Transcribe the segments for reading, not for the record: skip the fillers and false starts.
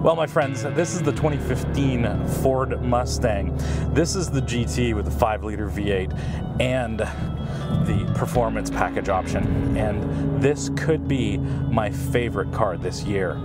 Well, my friends, this is the 2015 Ford Mustang. This is the GT with the 5-liter V8 and the performance package option. And this could be my favorite car this year.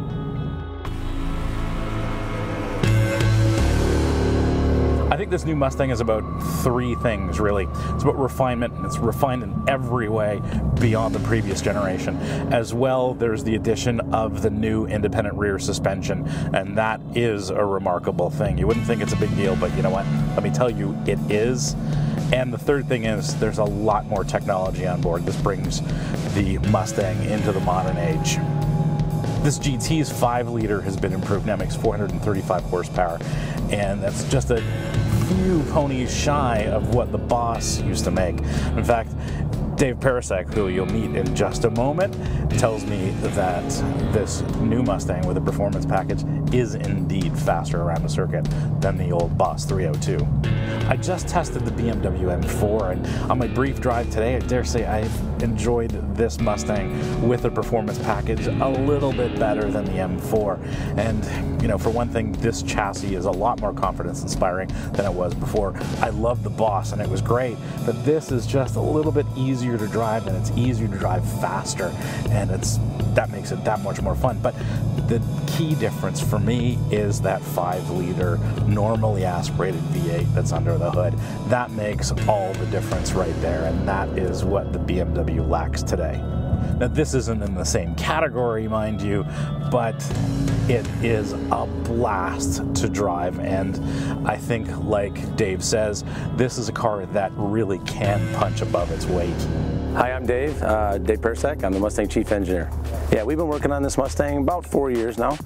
I think this new Mustang is about three things, really. It's about refinement, and it's refined in every way beyond the previous generation. As well, there's the addition of the new independent rear suspension, and that is a remarkable thing. You wouldn't think it's a big deal, but you know what? Let me tell you, it is. And the third thing is there's a lot more technology on board. This brings the Mustang into the modern age. This GT's 5-liter has been improved, now makes 435 horsepower, and that's just a few ponies shy of what the Boss used to make. In fact, Dave Perasek, who you'll meet in just a moment, tells me that this new Mustang with a performance package is indeed faster around the circuit than the old Boss 302. I just tested the BMW M4, and on my brief drive today, I dare say I've enjoyed this Mustang with a performance package a little bit better than the M4. And, you know, for one thing, this chassis is a lot more confidence-inspiring than it was before. I loved the Boss, and it was great, but this is just a little bit easier to drive, and it's easier to drive faster, and that makes it that much more fun. But the key difference for me is that 5-liter normally aspirated V8 that's under the hood. That makes all the difference right there, and that is what the BMW lacks today. Now, this isn't in the same category, mind you, but it is a blast to drive, and I think, like Dave says, this is a car that really can punch above its weight. Hi, I'm Dave Perasek. I'm the Mustang Chief Engineer. Yeah, we've been working on this Mustang about 4 years now.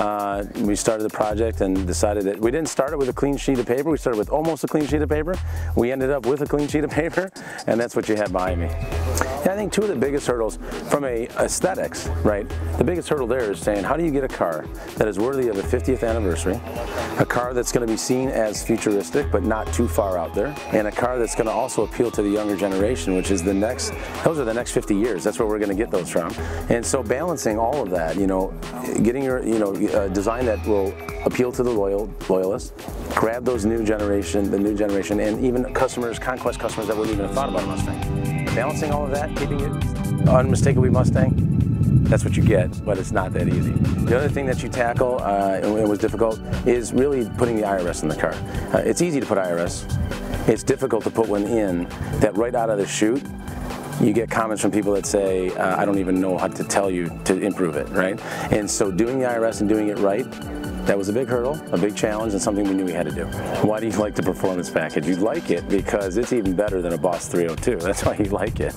We started the project and decided that we didn't start it with a clean sheet of paper. We started with almost a clean sheet of paper. We ended up with a clean sheet of paper, and that's what you have behind me. Yeah, I think two of the biggest hurdles from a aesthetics, right? The biggest hurdle there is saying, how do you get a car that is worthy of a 50th anniversary, a car that's going to be seen as futuristic but not too far out there, and a car that's going to also appeal to the younger generation, which is those are the next 50 years. That's where we're going to get those from. And so balancing all of that, you know, getting your, design that will appeal to the loyalists, grab those the new generation, and even conquest customers that wouldn't even have thought about a Mustang. Balancing all of that, keeping it unmistakably Mustang, that's what you get, but it's not that easy. The other thing that you tackle, and it was difficult, is really putting the IRS in the car. It's easy to put IRS. It's difficult to put one in that right out of the chute, you get comments from people that say, I don't even know how to tell you to improve it, right? And so doing the IRS and doing it right, that was a big hurdle, a big challenge, and something we knew we had to do. Why do you like the performance package? You like it because it's even better than a Boss 302. That's why you like it.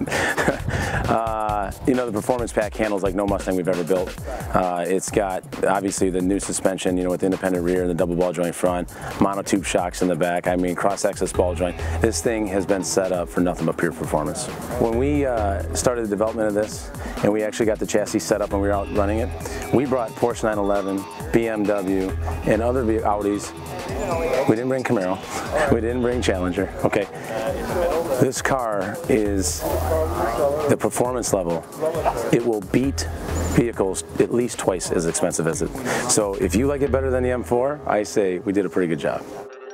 The performance pack handles like no Mustang we've ever built. It's got, obviously, the new suspension, with the independent rear and the double ball joint front, monotube shocks in the back, cross-axis ball joint. This thing has been set up for nothing but pure performance. When we started the development of this, and we actually got the chassis set up and we were out running it, we brought Porsche 911, BMW, and other Audis. We didn't bring Camaro. We didn't bring Challenger. Okay. This car is the performance level. It will beat vehicles at least twice as expensive as it. So if you like it better than the M4, I say we did a pretty good job.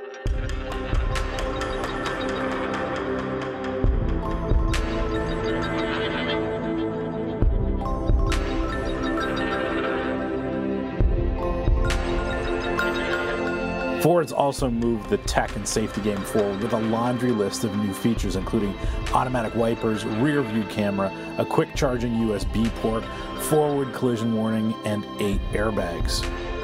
Ford's also moved the tech and safety game forward with a laundry list of new features, including automatic wipers, rear view camera, a quick charging USB port, forward collision warning, and 8 airbags.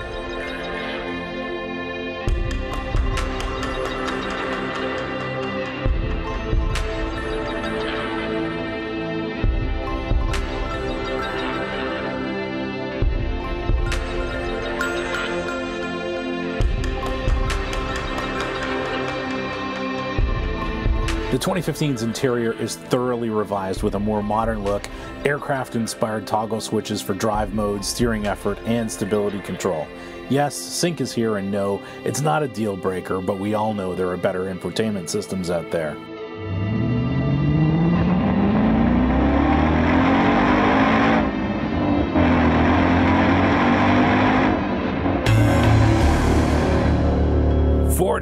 The 2015's interior is thoroughly revised with a more modern look, aircraft-inspired toggle switches for drive mode, steering effort, and stability control. Yes, sync is here, and no, it's not a deal breaker, but we all know there are better infotainment systems out there.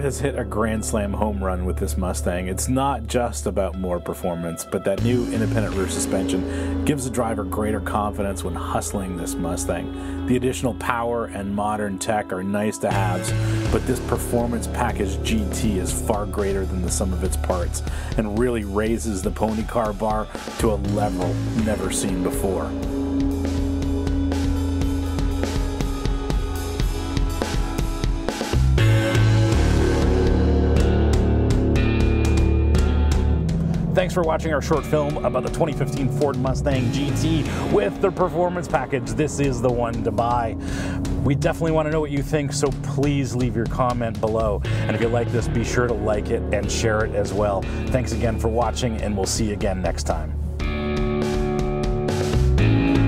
has hit a grand slam home run with this Mustang. It's not just about more performance, but that new independent rear suspension gives the driver greater confidence when hustling this Mustang. The additional power and modern tech are nice to haves, but this performance package GT is far greater than the sum of its parts and really raises the pony car bar to a level never seen before. Thanks for watching our short film about the 2015 Ford Mustang GT with the performance package. This is the one to buy. We definitely want to know what you think, so please leave your comment below. And if you like this, be sure to like it and share it as well. Thanks again for watching, and we'll see you again next time.